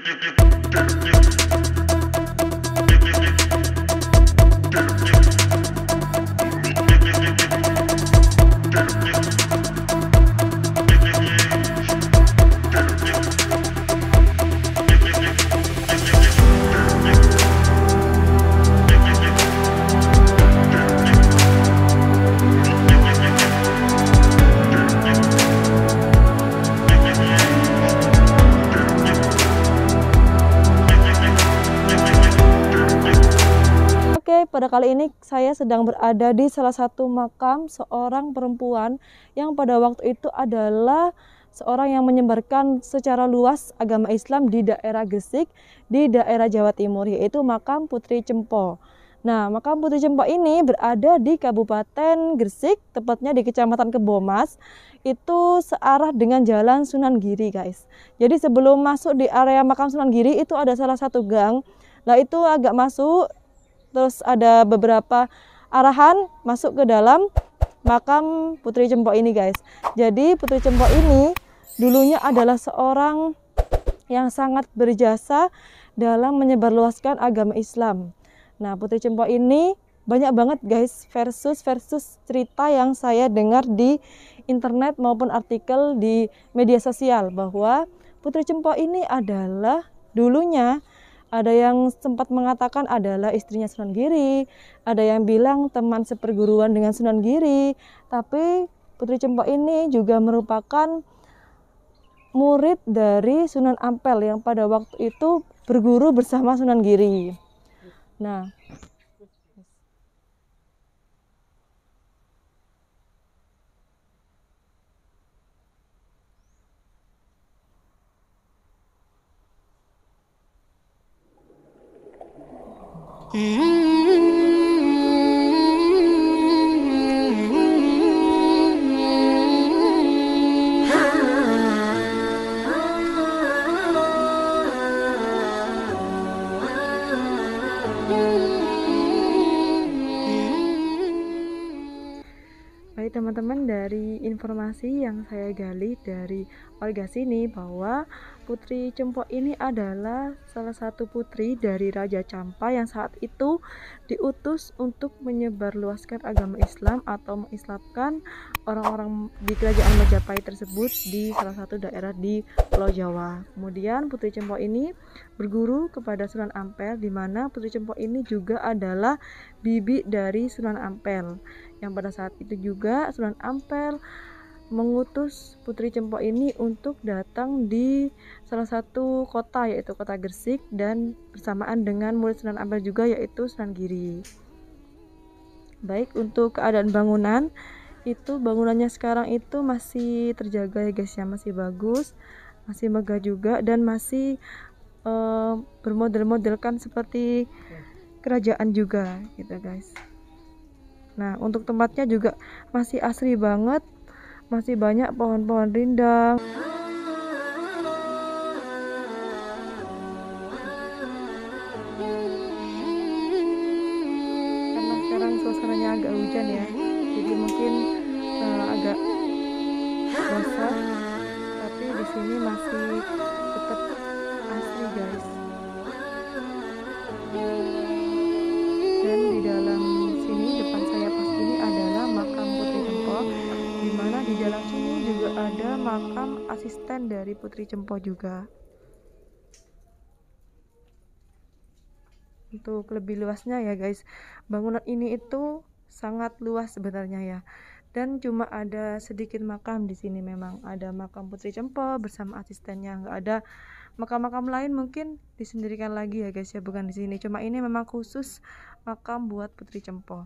Pada kali ini saya sedang berada di salah satu makam seorang perempuan yang pada waktu itu adalah seorang yang menyebarkan secara luas agama Islam di daerah Gresik, di daerah Jawa Timur, yaitu makam Putri Cempo. Nah, makam Putri Cempo ini berada di Kabupaten Gresik, tepatnya di Kecamatan Kebomas, itu searah dengan Jalan Sunan Giri, guys. Jadi sebelum masuk di area makam Sunan Giri itu ada salah satu gang. Nah, itu agak masuk. Terus ada beberapa arahan masuk ke dalam makam Putri Cempo ini, guys. Jadi Putri Cempo ini dulunya adalah seorang yang sangat berjasa dalam menyebarluaskan agama Islam. Nah, Putri Cempo ini banyak banget, guys, versus cerita yang saya dengar di internet maupun artikel di media sosial bahwa Putri Cempo ini adalah dulunya ada yang sempat mengatakan adalah istrinya Sunan Giri, ada yang bilang teman seperguruan dengan Sunan Giri, tapi Putri Cempo ini juga merupakan murid dari Sunan Ampel yang pada waktu itu berguru bersama Sunan Giri. Nah, baik teman-teman, dari informasi yang saya gali dari warga sini bahwa Putri Cempo ini adalah salah satu putri dari Raja Campa yang saat itu diutus untuk menyebarluaskan agama Islam atau mengislamkan orang-orang di kerajaan Majapahit tersebut di salah satu daerah di Pulau Jawa. Kemudian Putri Cempo ini berguru kepada Sunan Ampel, di mana Putri Cempo ini juga adalah bibi dari Sunan Ampel, yang pada saat itu juga Sunan Ampel mengutus Putri Cempo ini untuk datang di salah satu kota, yaitu kota Gresik, dan bersamaan dengan murid Sunan Ampel juga, yaitu Sunan Giri. Baik, untuk keadaan bangunan itu, bangunannya sekarang itu masih terjaga ya guys ya, masih bagus, masih megah juga, dan masih bermodel-modelkan seperti kerajaan juga gitu guys. Nah, untuk tempatnya juga masih asri banget, masih banyak pohon-pohon rindang. Karena sekarang suasananya agak hujan ya, jadi mungkin agak basah, tapi di sini masih tetap asri guys. Dan di dalam sini, depan saya pas ini adalah makam Putri Cempo, dimana di dalam sini juga ada makam asisten dari Putri Cempo juga. Untuk lebih luasnya ya guys, bangunan ini itu sangat luas sebenarnya ya, dan cuma ada sedikit makam di sini. Memang ada makam Putri Cempo bersama asistennya, nggak ada makam-makam lain, mungkin disendirikan lagi ya guys ya, bukan di sini. Cuma ini memang khusus makam buat Putri Cempo.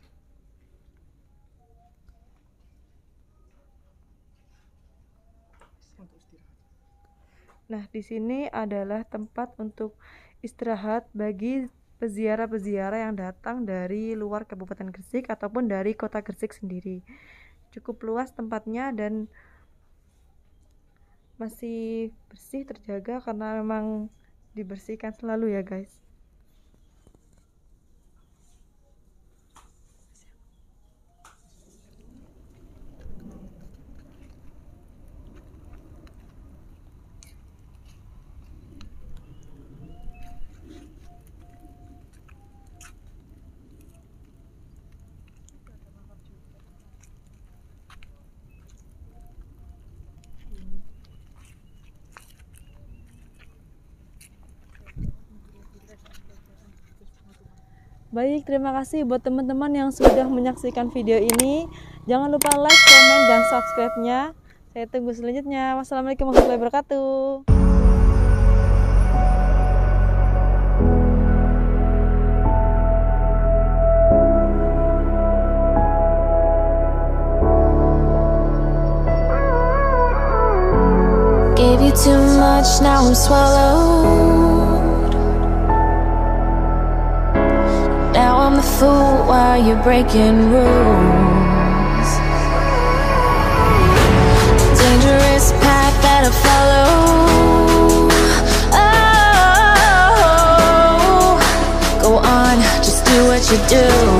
Nah, di sini adalah tempat untuk istirahat bagi peziarah-peziarah yang datang dari luar Kabupaten Gresik ataupun dari kota Gresik sendiri. Cukup luas tempatnya dan masih bersih, terjaga, karena memang dibersihkan selalu ya guys. Baik, terima kasih buat teman-teman yang sudah menyaksikan video ini. Jangan lupa like, komen, dan subscribe-nya. Saya tunggu selanjutnya. Wassalamualaikum warahmatullahi wabarakatuh. Gave you too much, now I'm swallowed. Now I'm the fool while you're breaking rules. Dangerous path that I follow. Oh, go on, just do what you do.